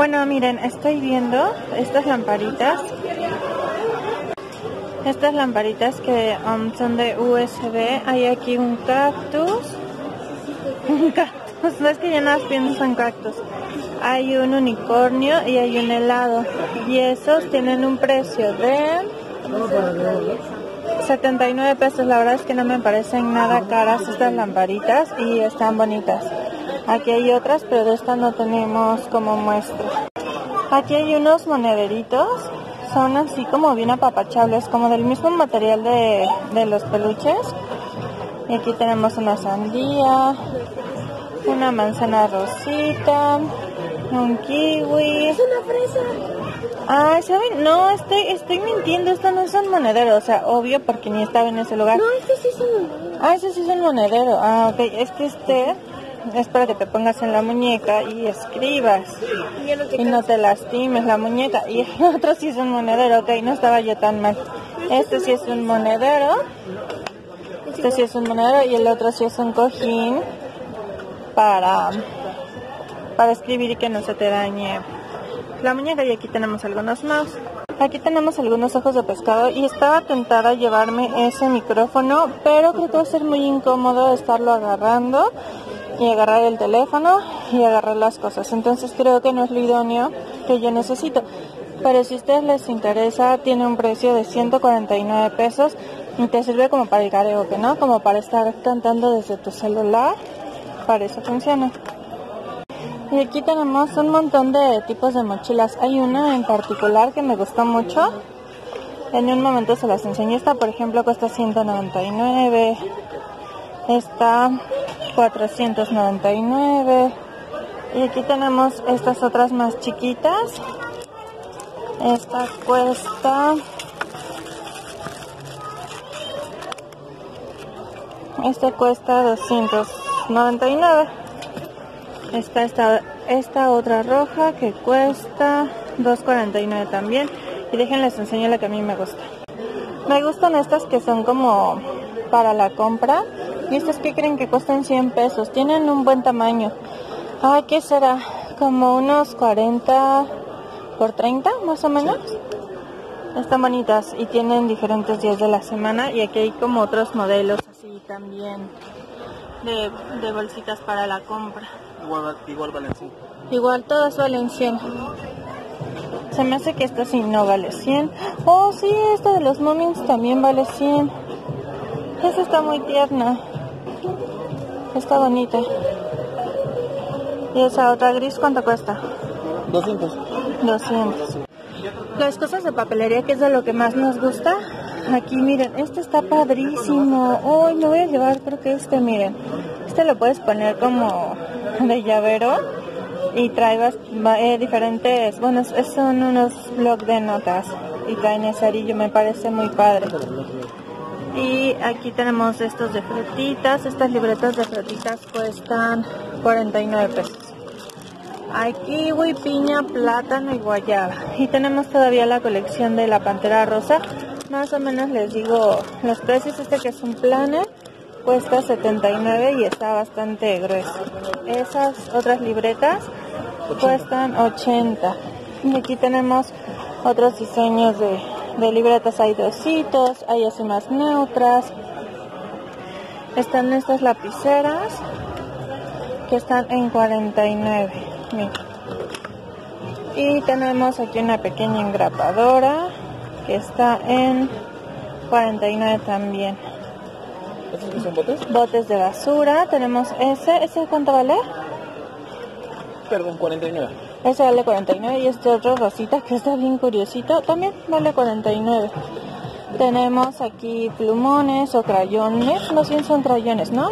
Bueno, miren, estoy viendo estas lamparitas. Estas lamparitas que son de USB. Hay aquí un cactus. Un cactus, no es que ya nada más pienso en cactus. Hay un unicornio y hay un helado. Y esos tienen un precio de 79 pesos. La verdad es que no me parecen nada caras estas lamparitas y están bonitas. Aquí hay otras, pero de esta no tenemos como muestra. Aquí hay unos monederitos. Son así como bien apapachables, como del mismo material de los peluches. Y aquí tenemos una sandía, una manzana rosita, un kiwi. ¿Es una fresa? Ah, ¿saben? No, estoy mintiendo, esto no es un monedero, o sea, obvio porque ni estaba en ese lugar. No, este sí es un monedero. Ah, ese sí es un monedero. Ah, ok, es que es para que te pongas en la muñeca y escribas. Y no te lastimes la muñeca. Y el otro sí es un monedero, ok, no estaba yo tan mal. Este sí es un monedero. Este sí es un monedero y el otro sí es un cojín para escribir y que no se te dañe la muñeca. Y aquí tenemos algunos más. Aquí tenemos algunos ojos de pescado y estaba tentada a llevarme ese micrófono, pero creo que va a ser muy incómodo estarlo agarrando y agarrar el teléfono y agarrar las cosas. Entonces creo que no es lo idóneo que yo necesito. Pero si a ustedes les interesa, tiene un precio de 149 pesos y te sirve como para el karaoke, ¿no? Como para estar cantando desde tu celular. Para eso funciona. Y aquí tenemos un montón de tipos de mochilas. Hay una en particular que me gustó mucho. En un momento se las enseño. Esta, por ejemplo, cuesta 199. Esta, 499. Y aquí tenemos estas otras más chiquitas. Esta cuesta... Esta cuesta 299. Está esta otra roja que cuesta 2.49 también. Y déjenles enseño la que a mí me gusta. Me gustan estas que son como para la compra. Y estas que creen que cuestan 100 pesos. Tienen un buen tamaño. Ah, ¿qué será? Como unos 40 por 30 más o menos. Están bonitas y tienen diferentes días de la semana. Y aquí hay como otros modelos así también de bolsitas para la compra. Igual valen 100. Igual todas valen 100. Se me hace que esta sí no vale 100. Oh, sí, esta de los Moomins también vale 100. Esta está muy tierna. Está bonita. ¿Y esa otra gris cuánto cuesta? 200. 200. Las cosas de papelería, que es de lo que más nos gusta. Aquí miren, este está padrísimo. Hoy me voy a llevar, creo que miren. Este lo puedes poner como de llavero y trae diferentes, bueno, son unos blocs de notas y traen ese arillo, me parece muy padre. Y aquí tenemos estos de frutitas. Estas libretas de frutitas cuestan 49 pesos. Hay kiwi, piña, plátano y guayaba. Y tenemos todavía la colección de la pantera rosa. Más o menos les digo los precios. Este que es un planner cuesta 79 y está bastante grueso. Esas otras libretas cuestan 80. Y aquí tenemos otros diseños de libretas. Hay dositos, hay así más neutras. Están estas lapiceras que están en 49. Miren. Y tenemos aquí una pequeña engrapadora que está en 49 también. ¿Estos que son botes? Botes de basura. Tenemos ¿ese cuánto vale? Perdón, 49. Ese vale 49 y este otro rosita que está bien curiosito también vale 49. Tenemos aquí plumones o crayones, no sé si son crayones, ¿no?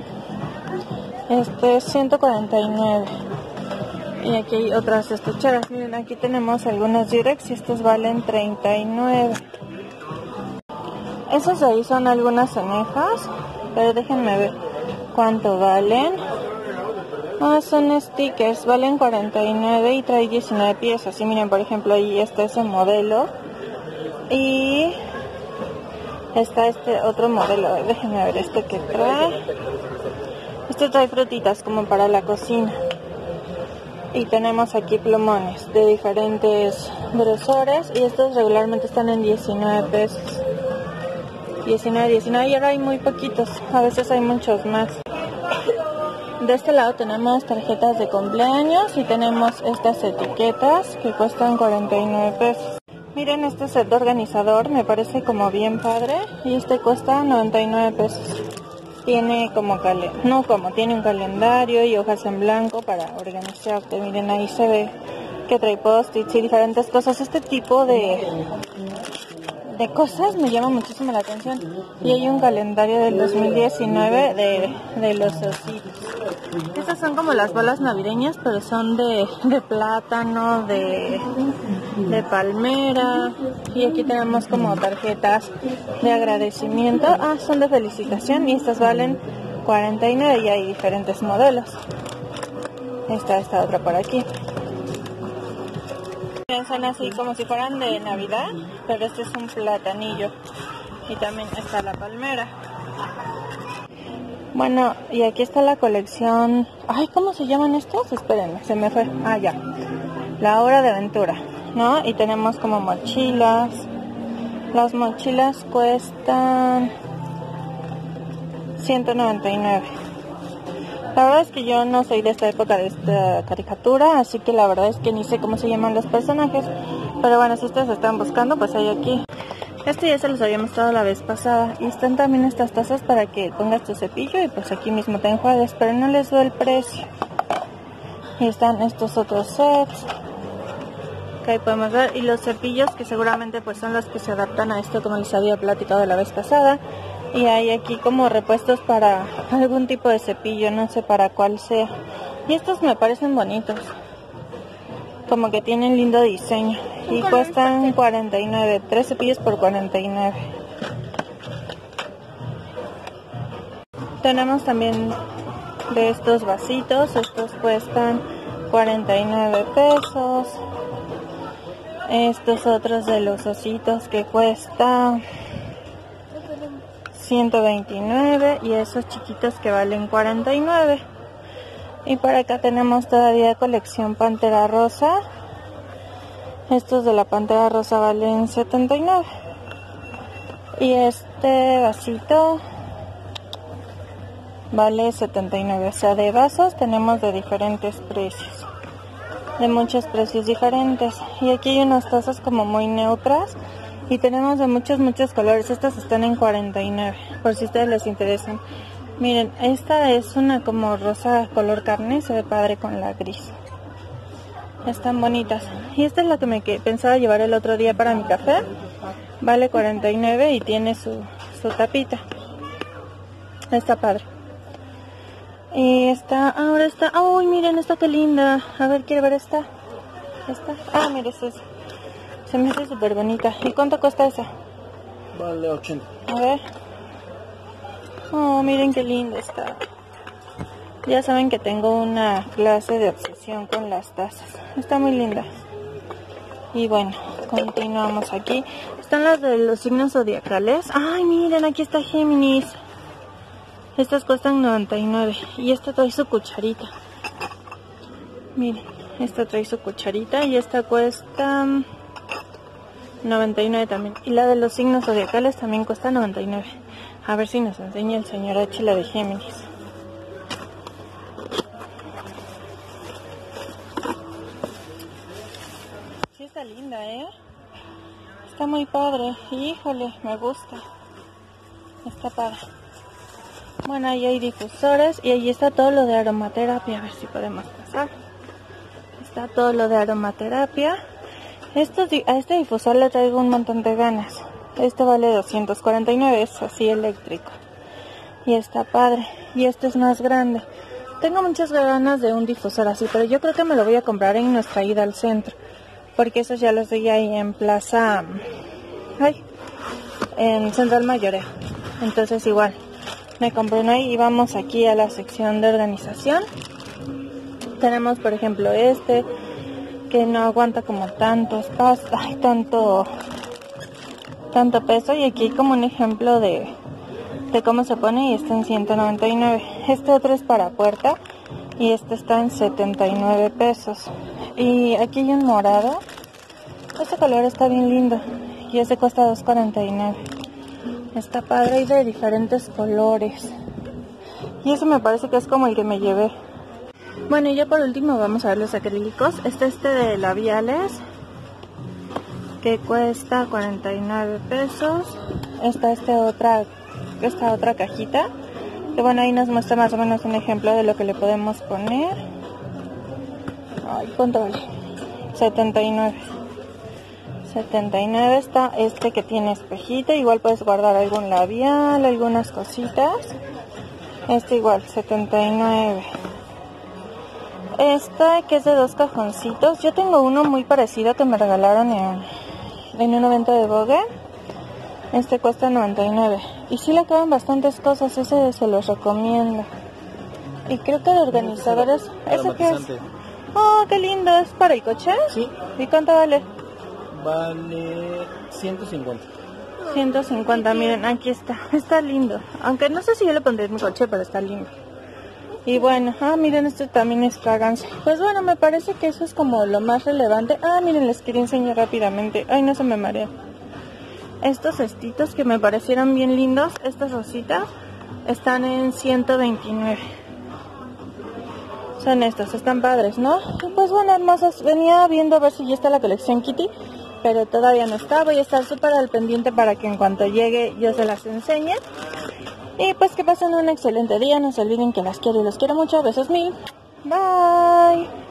Este es 149. Y aquí hay otras estucheras. Miren, aquí tenemos algunos Durex y estos valen 39. Esos de ahí son algunas cenejas, pero déjenme ver cuánto valen. Ah, son stickers, valen 49 y trae 19 piezas. Y miren, por ejemplo, ahí está ese modelo. Y está este otro modelo. Déjenme ver este que trae. Este trae frutitas como para la cocina. Y tenemos aquí plumones de diferentes grosores y estos regularmente están en 19 pesos. 19 y ahora hay muy poquitos, a veces hay muchos más. De este lado tenemos tarjetas de cumpleaños y tenemos estas etiquetas que cuestan 49 pesos. Miren este set de organizador, me parece como bien padre y este cuesta 99 pesos. Tiene tiene un calendario y hojas en blanco para organizarte. Miren, ahí se ve que trae post-its y diferentes cosas. Este tipo de cosas me llama muchísimo la atención. Y hay un calendario del 2019 de los ositos. Estas son como las bolas navideñas, pero son de plátano, de palmera. Y aquí tenemos como tarjetas de agradecimiento. Son de felicitación y estas valen 49 y hay diferentes modelos. Esta otra por aquí. Son así como si fueran de Navidad, pero este es un platanillo. Y también está la palmera. Bueno, y aquí está la colección. ¿Cómo se llaman estos? Espérenme, se me fue. Ya. La Hora de Aventura, ¿no? Y tenemos como mochilas. Las mochilas cuestan 199. La verdad es que yo no soy de esta época de esta caricatura, así que la verdad es que ni sé cómo se llaman los personajes. Pero bueno, si ustedes están buscando, pues hay aquí. Este ya se los había mostrado la vez pasada. Y están también estas tazas para que pongas tu cepillo y pues aquí mismo te enjuagues, pero no les doy el precio. Y están estos otros sets que ahí podemos ver. Y los cepillos que seguramente pues son los que se adaptan a esto, como les había platicado la vez pasada. Y hay aquí como repuestos para algún tipo de cepillo, no sé para cuál sea. Y estos me parecen bonitos, como que tienen lindo diseño. Y cuestan 49, 3 cepillos por 49. Tenemos también de estos vasitos, estos cuestan 49 pesos. Estos otros de los ositos que cuestan 129 y esos chiquitos que valen 49. Y por acá tenemos todavía colección Pantera Rosa. Estos de la Pantera Rosa valen 79. Y este vasito vale 79. O sea, de vasos tenemos de diferentes precios, de muchos precios diferentes. Y aquí hay unas tazas como muy neutras. Y tenemos de muchos colores. Estas están en 49, por si a ustedes les interesan. Miren, esta es una como rosa color carne, se ve padre con la gris. Están bonitas. Y esta es la que me pensaba llevar el otro día para mi café. Vale 49 y tiene su tapita. Está padre. Y esta, ahora está... ¡Uy, miren esta qué linda! A ver, quiero ver esta. Miren, es esa. Se me hace súper bonita. ¿Y cuánto cuesta esa? Vale 80. A ver. Miren qué linda está. Ya saben que tengo una clase de obsesión con las tazas. Está muy linda. Y bueno, continuamos aquí. Están las de los signos zodiacales. ¡Ay, miren! Aquí está Géminis. Estas cuestan 99. Y esta trae su cucharita. Miren, esta trae su cucharita y esta cuesta 99 también. Y la de los signos zodiacales también cuesta 99. A ver si nos enseña el señor H la de Géminis. Sí está linda, Está muy padre. Híjole, me gusta. Está padre. Bueno, ahí hay difusores y ahí está todo lo de aromaterapia. A ver si podemos pasar. Está todo lo de aromaterapia. A este difusor le traigo un montón de ganas. Este vale 249, es así eléctrico. Y está padre. Y este es más grande. Tengo muchas ganas de un difusor así, pero yo creo que me lo voy a comprar en nuestra ida al centro. Porque esos ya los veía ahí en Plaza... en Central Mayoreo. Entonces igual, me compré uno ahí y vamos aquí a la sección de organización. Tenemos por ejemplo este... que no aguanta como tanto espacio, tanto peso. Y aquí como un ejemplo de cómo se pone y está en 199. Este otro es para puerta Y este está en 79 pesos. Y aquí hay un morado. Este color está bien lindo. Y este cuesta 2.49. Está padre y de diferentes colores. Y eso me parece que es como el que me llevé. Bueno, y ya por último vamos a ver los acrílicos. Este de labiales, que cuesta 49 pesos. Está esta otra cajita, que bueno, ahí nos muestra más o menos un ejemplo de lo que le podemos poner. Ay, ¿cuánto vale? 79 está este que tiene espejito. Igual puedes guardar algún labial, algunas cositas. Este igual, 79. Esta que es de 2 cajoncitos. Yo tengo uno muy parecido que me regalaron en un evento de Vogue. Este cuesta 99. Y sí le caben bastantes cosas. Ese se los recomiendo. Y creo que de organizadores... ¿Ese qué es? Oh, qué lindo. ¿Es para el coche? Sí. ¿Y cuánto vale? Vale 150. 150, miren, aquí está. Está lindo. Aunque no sé si yo le pondré en mi coche, pero está lindo. Y bueno, miren, este también es fragancia. Pues bueno, me parece que eso es como lo más relevante. Miren, les quería enseñar rápidamente. Ay, no se me marea. Estos cestitos que me parecieron bien lindos, estas rositas, están en 129. Son estos, están padres, ¿no? Y pues bueno, hermosas, venía viendo a ver si ya está la colección Kitty, pero todavía no está. Voy a estar súper al pendiente para que en cuanto llegue yo se las enseñe. Y pues que pasen un excelente día. No se olviden que las quiero y los quiero mucho. Besos mil. Bye.